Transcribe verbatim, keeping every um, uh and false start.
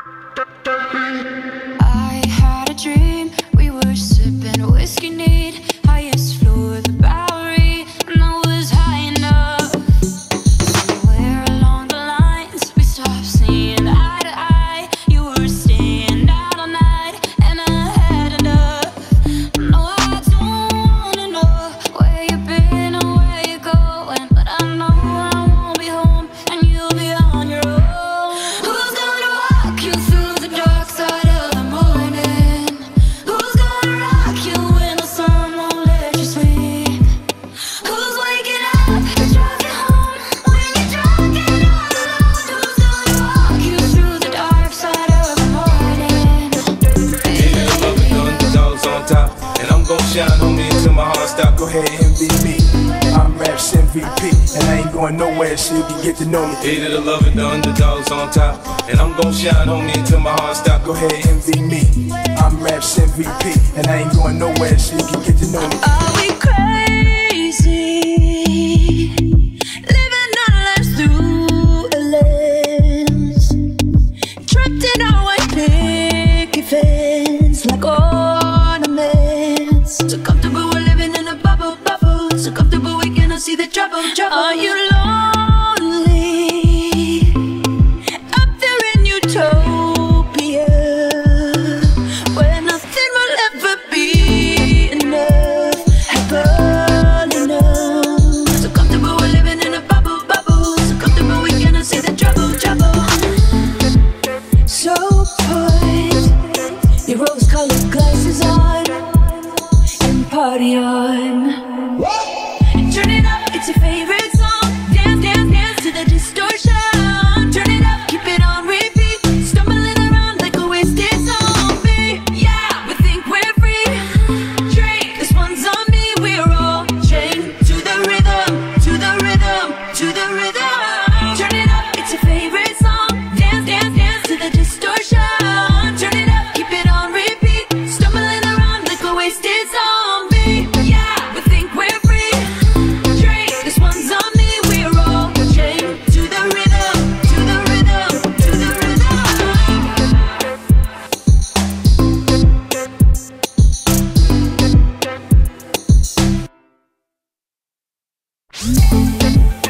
I had a dream, we were sipping whiskey neat, highest floor of the Bowery, and I was high enough. Somewhere along the lines, we stopped seeing eye to eye. You were staying out all night, and I had enough. No, I don't wanna know where you've been or where you're going, but I know I won't be home, and you'll be on your own. Who's gonna walk you through the dark side of the morning? Who's gonna rock you when the sun won't let you sleep? Who's waking up and driving home when you're drunk and all alone? Who's gonna walk you through the dark side of the morning? Yeah, love it, the underdogs on top, and I'm gon' shine on me until my heart stop. Go ahead, envy me. I'm Raps M V P, and I ain't going nowhere, so you can get to know me. Hated to love it, the underdogs on top, and I'm gon' shine on me until my heart stop. Go ahead, envy me. I'm Raps M V P, and I ain't going nowhere, so you can get to know me. Are we crazy? Living our lives through a lens, trapped in our white picket fence like ornaments. So comfortable we're living in a bubble, bubble. So comfortable we cannot see the trouble, trouble. Are you lonely up there in utopia, where nothing will ever be enough, happily enough? So comfortable we're living in a bubble, bubble. So comfortable we cannot see the trouble, trouble. So put your rose-colored glasses on and party on. Turn it up, it's your favorite song. Dance, dance, dance to the distortion. Turn it up, keep it on repeat. Stumbling around like a wasted zombie. Yeah, we think we're free. Drink, this one's on me. We're all chained to the rhythm, to the rhythm, to the rhythm. Turn it up, it's your favorite song. Dance, dance, dance to the distortion. Turn it up, keep it on repeat. Stumbling around like a wasted zombie. Yeah, we think we're free. Drink, this one's on me. We're all chained to the rhythm, to the rhythm, to the rhythm.